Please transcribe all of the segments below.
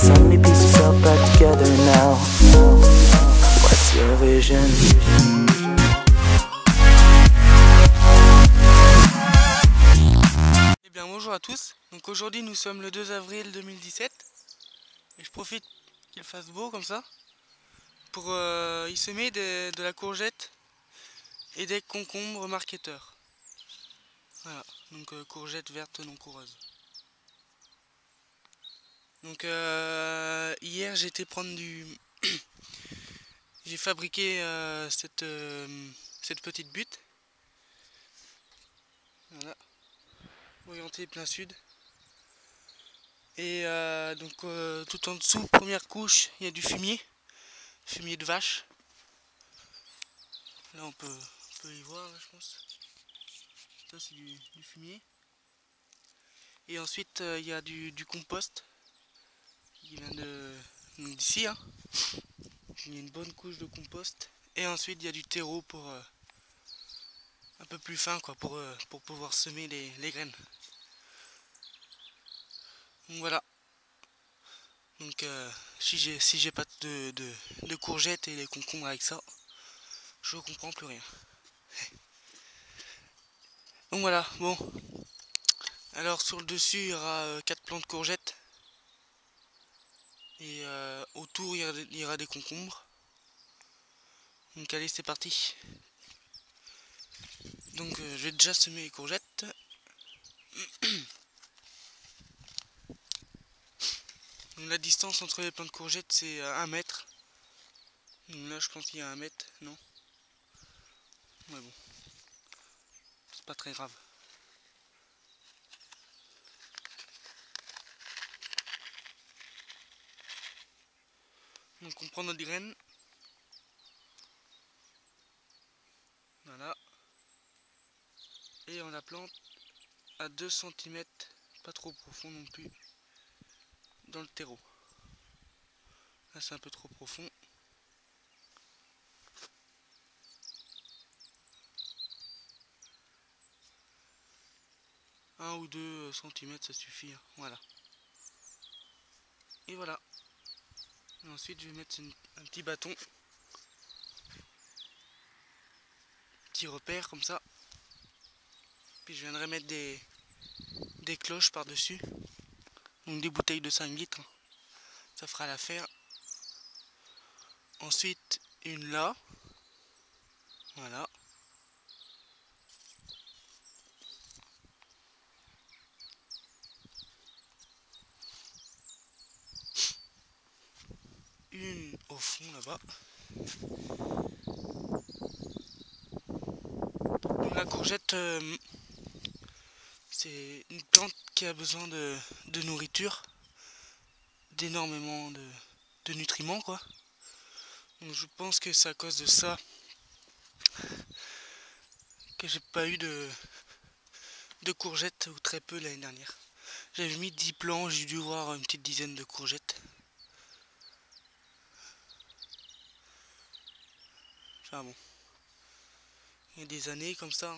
so many pieces all back together now. What's your vision? Eh bien bonjour à tous, donc aujourd'hui nous sommes le 2 avril 2017 et je profite qu'il fasse beau comme ça pour y semer de la courgette et des concombres marketeurs. Voilà, donc courgettes vertes non coureuses. Donc hier j'ai été prendre du... j'ai fabriqué cette petite butte. Voilà, orientée plein sud. Et donc tout en dessous, première couche, il y a du fumier de vache. Là on peut y voir là, je pense. Ça c'est du fumier. Et ensuite il y a du compost qui vient d'ici. Hein. Il y a une bonne couche de compost. Et ensuite il y a du terreau pour un peu plus fin quoi, pour pouvoir semer les graines. Donc voilà. Donc si j'ai pas de courgettes et les concombres avec ça, je comprends plus rien. Donc voilà, bon. Alors sur le dessus il y aura 4 plants de courgettes. Et autour il y aura des concombres. Donc allez c'est parti. Donc je vais déjà semer les courgettes. Donc, la distance entre les plants de courgettes c'est 1 mètre. Donc là je pense qu'il y a 1 mètre, non? Ouais bon. C'est pas très grave. Donc on prend notre graine. Voilà. Et on la plante à 2 cm, pas trop profond non plus, dans le terreau. Là c'est un peu trop profond. Un ou 2 cm ça suffit, hein. Voilà. Et voilà. Et ensuite je vais mettre un petit bâton. Petit repère comme ça. Puis je viendrai mettre des cloches par dessus. Donc des bouteilles de 5 litres. Ça fera l'affaire. Ensuite une là. Voilà. Une au fond là-bas. Donc la courgette, c'est une plante qui a besoin de nourriture, d'énormément de nutriments quoi. Donc je pense que c'est à cause de ça que j'ai pas eu de courgettes ou très peu l'année dernière. J'avais mis 10 plants, j'ai dû voir une petite dizaine de courgettes. Enfin bon, il y a des années comme ça. Hein.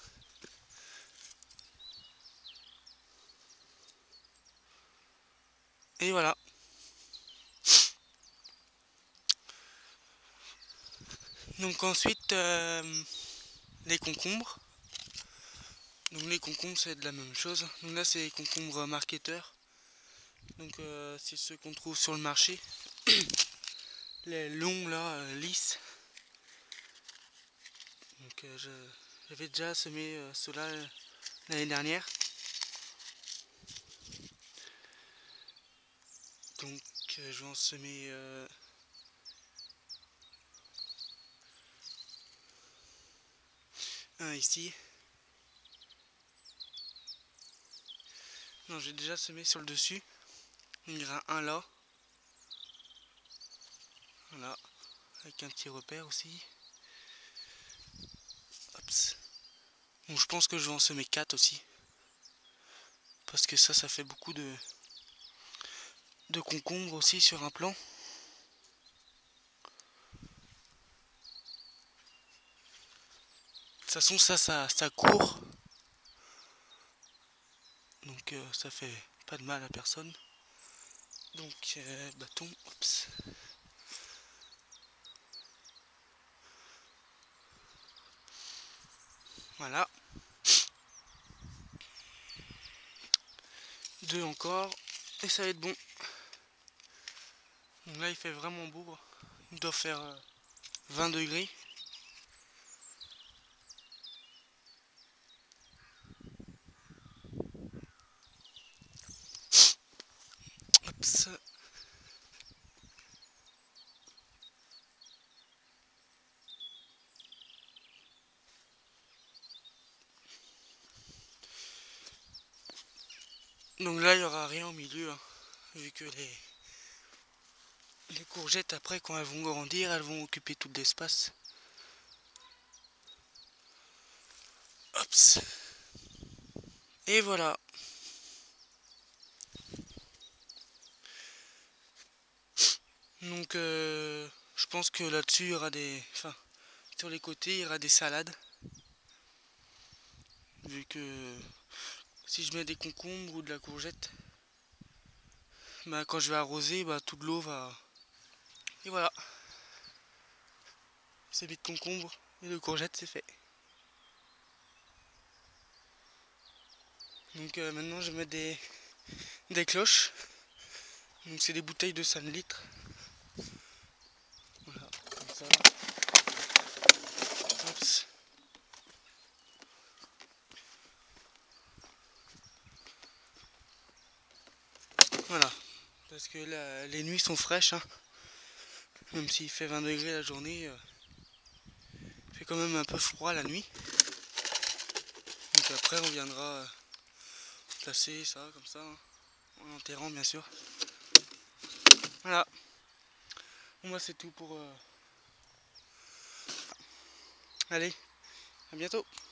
Et voilà. Donc ensuite, les concombres. Donc les concombres c'est de la même chose. Donc là c'est les concombres marketeurs. Donc c'est ceux qu'on trouve sur le marché. Les longs là, lisses. Donc j'avais déjà semé ceux-là l'année dernière. Donc je vais en semer un ici. Non, j'ai déjà semé sur le dessus. Il y en aura un là. Voilà. Avec un petit repère aussi. Hops. Bon, je pense que je vais en semer 4 aussi. Parce que ça fait beaucoup de concombres aussi sur un plant. De toute façon ça court. Donc ça fait pas de mal à personne. Donc bâton, oups. Voilà. 2 encore. Et ça va être bon. Donc là il fait vraiment beau. Il doit faire 20 degrés. Oups. Donc là il n'y aura rien au milieu, hein, vu que les courgettes après quand elles vont grandir, elles vont occuper tout l'espace. Hops. Et voilà. Donc je pense que là-dessus il y aura des... Enfin, sur les côtés il y aura des salades. Vu que si je mets des concombres ou de la courgette, bah, quand je vais arroser, bah, toute l'eau va... Et voilà. C'est vite concombre et de courgettes c'est fait. Donc maintenant je vais mettre des cloches. Donc c'est des bouteilles de 5 litres. Voilà, comme ça. Oups. Voilà. Parce que là, les nuits sont fraîches. Hein. Même s'il fait 20 degrés la journée, il fait quand même un peu froid la nuit. Donc après on viendra placer ça comme ça. Hein, en enterrant bien sûr. Voilà. Bon, moi c'est tout pour... Allez, à bientôt.